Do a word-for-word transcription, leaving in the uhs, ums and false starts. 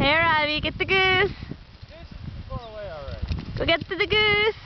Hey, Robbie, get the goose. Goose is too far away already. Go get to the goose.